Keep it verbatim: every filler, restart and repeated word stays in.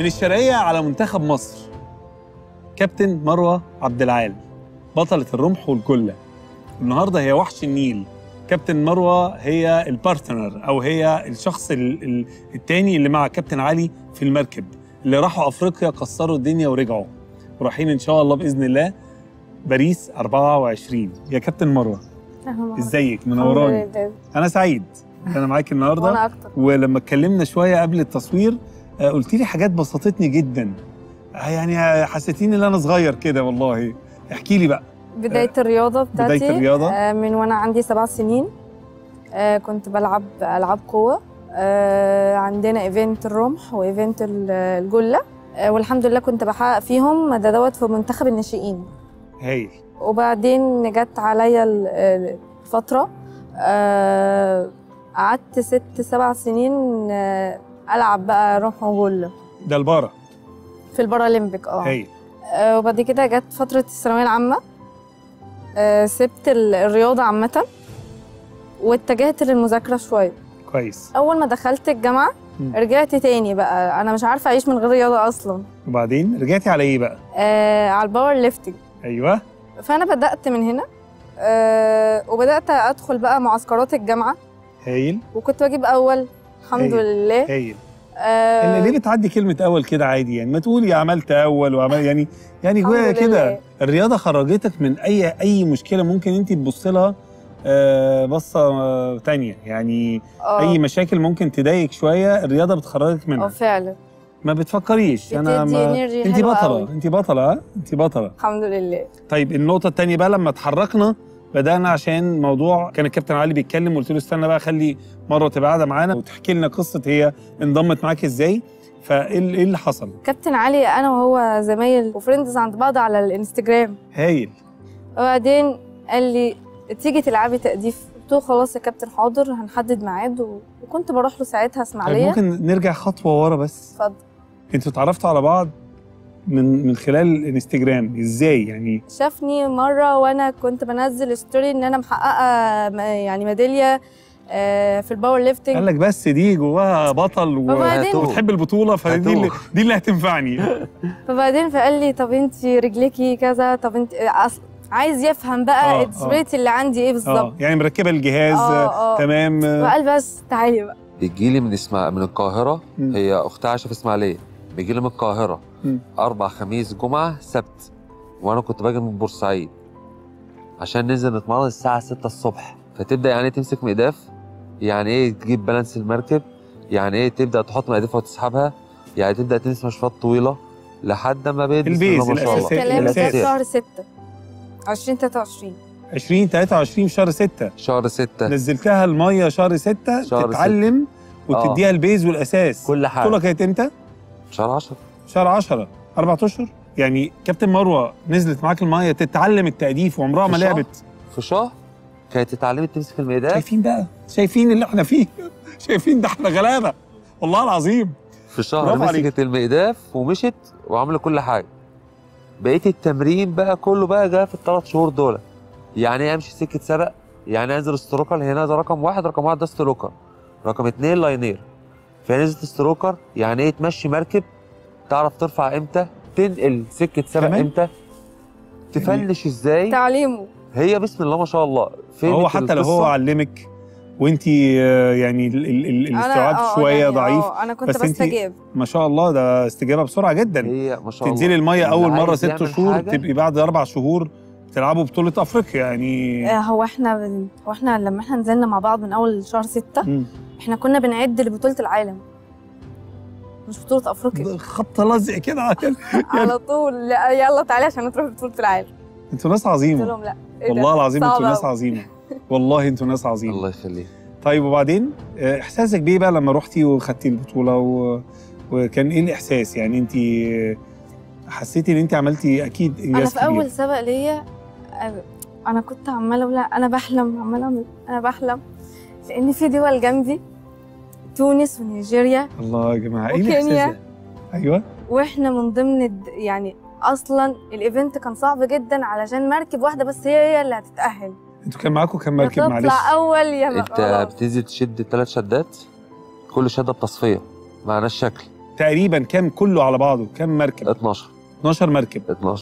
من الشرقية على منتخب مصر كابتن مروة عبد العال بطلة الرمح والجلة. النهارده هي وحش النيل. كابتن مروة هي البارتنر او هي الشخص الثاني اللي مع كابتن علي في المركب اللي راحوا افريقيا كسروا الدنيا ورجعوا، ورايحين ان شاء الله باذن الله باريس أربعة وعشرين. يا كابتن مروة ازيك؟ منوراني. انا سعيد انا معاكي النهارده وانا اكتر. ولما اتكلمنا شويه قبل التصوير قلت لي حاجات بسطتني جدا، يعني حسيتيني ان انا صغير كده والله. احكي لي بقى بدايه الرياضه بتاعتي. بدايه الرياضه آه من وانا عندي سبع سنين. آه كنت بلعب العاب قوه. آه عندنا ايفنت الرمح وايفنت الجله، آه والحمد لله كنت بحقق فيهم ده دوت في منتخب الناشئين. هايل. وبعدين جت عليا الفتره، آه قعدت ست سبع سنين آه العب بقى رمح وجله. ده البارا في البارالمبيك. اه هايل. آه وبعد كده جت فتره الثانويه العامه، آه سبت الرياضه عامه واتجهت للمذاكره شويه. كويس. اول ما دخلت الجامعه م. رجعت تاني بقى، انا مش عارفه اعيش من غير رياضه اصلا. وبعدين رجعتي على ايه بقى؟ آه على الباور ليفتنج. ايوه. فانا بدات من هنا، آه وبدات ادخل بقى معسكرات الجامعه. هايل. وكنت بجيب اول الحمد هايل. لله. هايل. آه ليه بتعدي كلمه اول كده عادي؟ يعني ما تقولي عملت اول وعمل يعني يعني جوايا كده. الرياضه خرجتك من اي اي مشكله ممكن انت تبص لها آه بصه آه تانية، يعني أوه. اي مشاكل ممكن تضايقك شويه الرياضه بتخرجك منها. اه فعلا. ما بتفكريش. انا ما انت بطله. انت بطله. ها انت بطله الحمد لله. طيب النقطه الثانيه بقى، لما اتحركنا بدانا عشان موضوع كان الكابتن علي بيتكلم وقلت له استنى بقى خلي مروه تبقى قاعده معانا وتحكي لنا قصه هي انضمت معاك ازاي. فايه اللي حصل؟ كابتن علي انا وهو زمايل وفريندز عند بعض على الانستجرام. هايل. وبعدين قال لي تيجي تلعبي تأديف، قلت له خلاص يا كابتن حاضر هنحدد ميعاد، وكنت بروح له ساعتها اسماعيليه. طيب ممكن نرجع خطوه ورا بس؟ اتفضل. انتوا اتعرفتوا على بعض من من خلال الانستجرام ازاي يعني؟ شافني مره وانا كنت بنزل ستوري ان انا محققه يعني ميداليه في الباور ليفتنج. قال لك بس دي جواها بطل وبتحب البطوله فدي اللي دي اللي هتنفعني. فبعدين فقال لي طب انت رجليكي كذا، طب انت اصلا عايز يفهم بقى السبريت اللي عندي ايه بالظبط. يعني مركبه الجهاز. آه آه. تمام. وقال بس تعالي بقى. بيجي لي من اسمع من القاهره. م. هي اختها عايشه في اسماعيليه. بيجي لي من القاهره م. اربع خميس جمعه سبت، وانا كنت باجي من بورسعيد عشان ننزل نتمرن الساعه ستة الصبح. فتبدا يعني ايه تمسك مقداف، يعني ايه تجيب بالانس المركب، يعني ايه تبدا تحط مقدافها وتسحبها، يعني تبدا تنسى مشوات طويله لحد ما بقيت البيز ما شاء الله. الكلام ده في شهر ستة ألفين وتلاتة وعشرين. ألفين وتلاتة وعشرين شهر ستة. شهر ستة نزلتها الميه شهر ستة شهر تتعلم ستة. وتديها آه. البيز والاساس. كل حاجه. البطوله كانت امتى؟ شهر عشرة. شهر عشرة. أربعة أشهر. يعني كابتن مروه نزلت معاك الميه تتعلم التأديف وعمرها ما لعبت. في شهر كانت اتعلمت تمسك المقداف. شايفين بقى؟ شايفين اللي احنا فيه؟ شايفين ده احنا غلابه والله العظيم. في شهر مسكت المقداف ومشت وعملت كل حاجه. بقيت التمرين بقى كله بقى جاي في الثلاث شهور دول. يعني امشي سكه سبق، يعني انزل استروكر هنا، ده رقم واحد. رقم واحد ده استروكر، رقم اتنين لاينير. فنزلت استروكر يعني ايه تمشي مركب، تعرف ترفع امتى، تنقل سكه سبق امتى، تفنش ازاي. تعليمه هي بسم الله ما شاء الله. هو حتى لو هو علمك وانت يعني الاستيعاب شويه يعني ضعيف، انا كنت بستجيب. ما شاء الله ده استجابه بسرعه جدا. هي ما شاء الله تنزلي الميه اول مره ست شهور تبقي بعد اربع شهور تلعبوا بطوله افريقيا يعني. هو احنا هو احنا لما احنا نزلنا مع بعض من اول شهر ستة م. احنا كنا بنعد لبطوله العالم مش بطوله افريقيا. خبطه لزق كده يعني. على طول لا يلا تعالي عشان نروح بطوله العالم. انتوا ناس عظيمه. قلت لهم لا والله العظيم انتوا ناس عظيمه. والله انتوا ناس عظيمه. الله يخليك. طيب وبعدين احساسك بيه بقى لما رحتي وخدتي البطوله و... وكان ايه الاحساس؟ يعني انت حسيتي ان انت عملتي اكيد انجاز انا في كبير. اول سبق ليا انا كنت عماله اقول انا بحلم عماله انا بحلم لان في دول جنبي تونس ونيجيريا. الله يا جماعه ايه الاحساس ده؟ ايوه. واحنا من ضمن يعني اصلا الايفنت كان صعب جدا علشان مركب واحده بس هي هي اللي هتتاهل. انتوا كان معاكم كام مركب معلش؟ تطلع اول يا انت بتنزل تشد ثلاث شدات، كل شده بتصفيه معناش شكل. تقريبا كام كله على بعضه؟ كام مركب؟ اتناشر اتناشر مركب. اتناشر